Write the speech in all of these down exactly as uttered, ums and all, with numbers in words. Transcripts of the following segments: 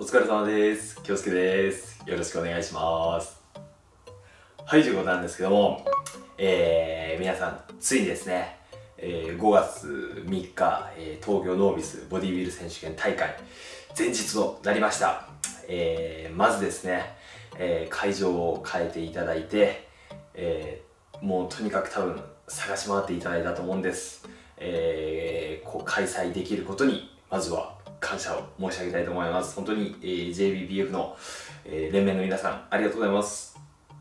お疲れ様です。京介です。よろしくお願いします。はい、ということなんですけども、えー、皆さん、ついにですね、えー、ごがつみっか、えー、東京ノービスボディビル選手権大会、前日となりました。えー、まずですね、えー、会場を変えていただいて、えー、もうとにかく多分探し回っていただいたと思うんです。えー、こう開催できることに、まずは感謝を申し上げたいと思います。本当に、えー、ジェイビービーエフ の、えー、連盟の皆さん、ありがとうございます。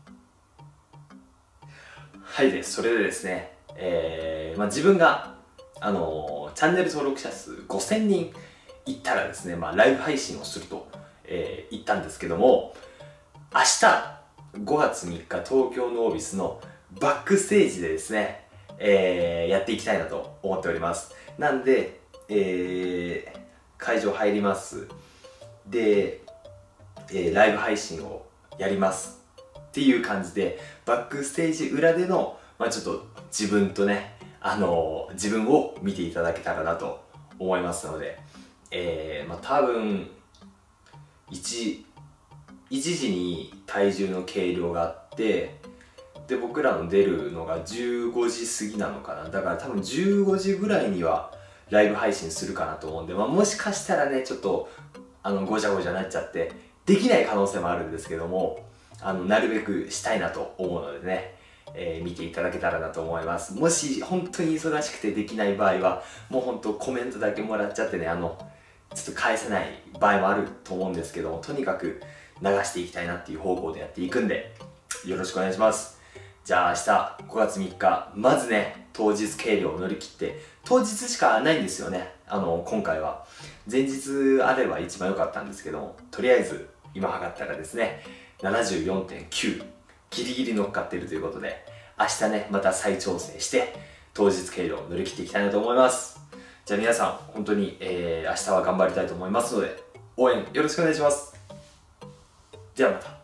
はいです。それでですね、えーまあ、自分が、あのーチャンネル登録者数ごせんにんいったらですね、まあ、ライブ配信をすると、えー言ったんですけども、明日ごがつみっか東京ノービスのバックステージでですね、えーやっていきたいなと思っております。なんで、えー会場入ります。で、えーライブ配信をやりますっていう感じで、バックステージ裏での、まあ、ちょっと自分とね、あのー自分を見ていただけたらなと思いますので、えーまあ、多分1、一時に体重の計量があって、で僕らの出るのがじゅうごじ過ぎなのかな。だから多分じゅうごじぐらいにはライブ配信するかなと思うんで、まあ、もしかしたらねちょっとあのごちゃごちゃなっちゃってできない可能性もあるんですけども、あのなるべくしたいなと思うのでね、えー見ていただけたらなと思います。もし本当に忙しくてできない場合はもう本当コメントだけもらっちゃってね、あのちょっと返せない場合もあると思うんですけども、とにかく流していきたいなっていう方向でやっていくんでよろしくお願いします。じゃあ明日ごがつみっか、まずね当日計量を乗り切って、当日しかないんですよね、あの今回は前日あれば一番良かったんですけども、とりあえず今測ったらですね ななじゅうよんてんきゅう ギリギリ乗っかっているということで、明日ねまた再調整して当日計量を乗り切っていきたいなと思います。じゃあ皆さん本当に、えー、明日は頑張りたいと思いますので応援よろしくお願いします。ではまた。